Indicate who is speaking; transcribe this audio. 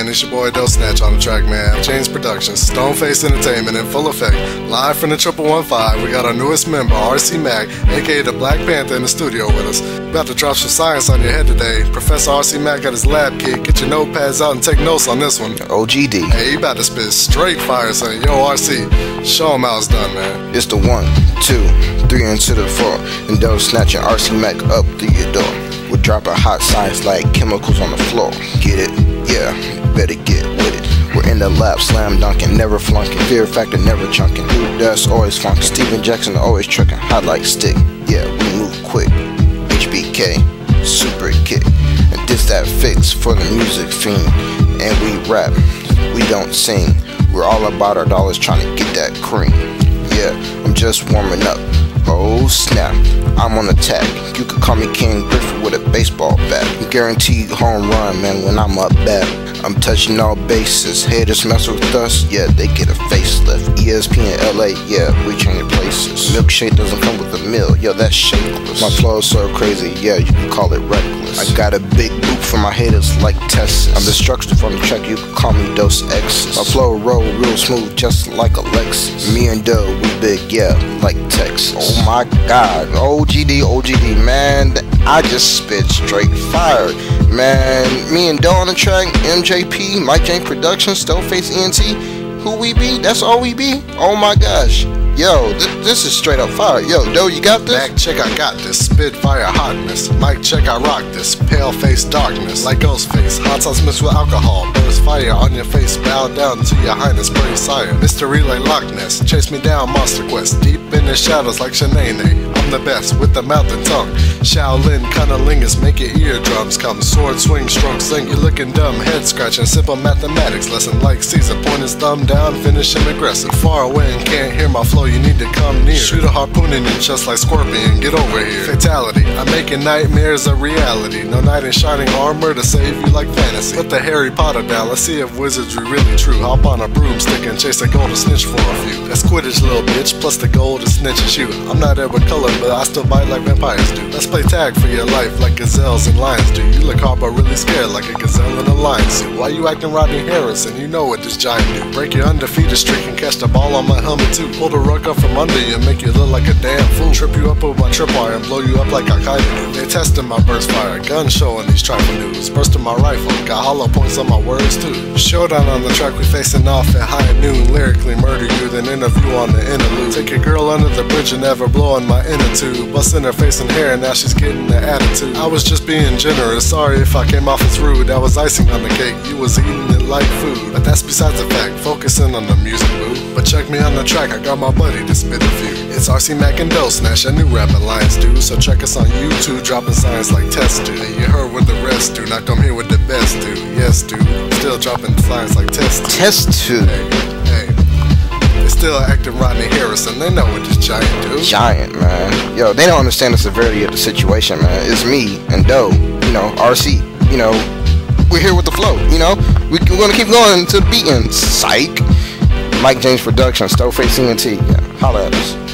Speaker 1: man? It's your boy Doe Snatch on the track, man. James Productions, Stoneface Entertainment in full effect. Live from the 1115, we got our newest member, RC Mac, aka the Black Panther, in the studio with us. About to drop some science on your head today. Professor RC Mac got his lab kit. Get your notepads out and take notes on this one.
Speaker 2: OGD.
Speaker 1: Hey, he about to spit straight fire, son. Yo, RC, show him how it's done, man.
Speaker 2: It's the 1, 2, 3 into the 4, and Doe snatching RC Mac up through your door. We're dropping hot science like chemicals on the floor. Get it? Yeah, better get with it. We're in the lab, slam dunking, never flunking. Fear factor, never chunking. Dude, that's always funky. Steven Jackson always trucking, hot like stick. Yeah, we move quick. HBK, super kick. And this that fix for the music fiend. And we rap, we don't sing. We're all about our dollars trying to get that cream. Yeah, I'm just warming up. Oh snap, I'm on attack. You could call me King Griffith with a baseball bat. Guaranteed home run, man, when I'm up bat. I'm touching all bases. Haters mess with us, yeah, they get a facelift. ESPN LA, yeah, we changing places. Milkshake doesn't come with a meal, yo, that's shakeless. My flow is so crazy, yeah, you can call it reckless. I got a big boot for my haters like Texas. I'm destructive on the track, you can call me Dos X's. My flow roll real smooth, just like a Lexus. Me and Doe, we big, yeah, like Texas. Oh my god, OGD, man, I just spit straight fire. Man, me and Doe on the track, MJP, Mike James Productions, Stoneface ENT, who we be, that's all we be. Oh my gosh, yo, this is straight up fire. Yo, Doe, you got this?
Speaker 1: Mac, check, I got this. Spit fire hotness. Mike, check, I rock this. Pale face darkness, like Ghostface. Hot sauce mixed with alcohol. Burst fire on your face. Bow down to your highness, brave sire. Mr. Relay Loch Ness. Chase me down, Monster Quest. Deep in the shadows like Shanae. I'm the best with the mouth and tongue. Shaolin cunnilingus, make your eardrums come. Sword swing, stroke sing. You're looking dumb, head scratching. Simple mathematics lesson like Caesar. Point his thumb down, finish him aggressive. Far away and can't hear my flow. You need to come near. Shoot a harpoon in your chest like Scorpion. Get over here. Fatality. I'm making nightmares a reality. No knight in shining armor to save you like fantasy. Put the Harry Potter down. Let's see if wizardry really true. Hop on a broomstick and chase a golden snitch for a few. That's Quidditch, little bitch. Plus the golden snitch is you. I'm not ever color, but I still bite like vampires do. Let's play tag for your life like gazelles and lions do. You look hard but really scared like a gazelle in a lion suit. Why you acting Rodney Harrison? You know what this giant do. Break your undefeated streak and catch the ball on my helmet too. Pull the rug up from under you and make you look like a damn fool. Trip you up with my tripwire and blow you up like Al-Qaeda do. They testing my burst fire, gun showing these trifle news. Bursting my rifle, got hollow points on my words too. Showdown on the track, we facing off at high noon. Lyrically murder you, then interview on the interlude. Take your girl under the bridge and never blow on my inner tube. Busting her face and hair, now she's getting the attitude. I was just being generous, sorry if I came off as rude. That was icing on the cake, you was eating it like food. But that's besides the fact, focusing on the music, boo. But check me on the track, I got my buddy to spit a few. It's RC Mac and Doe Snatch, a new rap alliance do. So check us on YouTube, dropping science like Test do. You heard what the rest do, now come here with the best do. Yes, dude, still dropping science like Test do.
Speaker 2: Test tube.
Speaker 1: Hey, they still acting Rodney Harrison, they know what this giant do.
Speaker 2: Giant, man. Yo, they don't understand the severity of the situation, man. It's me and Doe, you know, RC, you know, we're here with the flow, you know. We're gonna keep going to the beat and psych. Mike James Productions, Stoneface ENT, yeah, holla at us.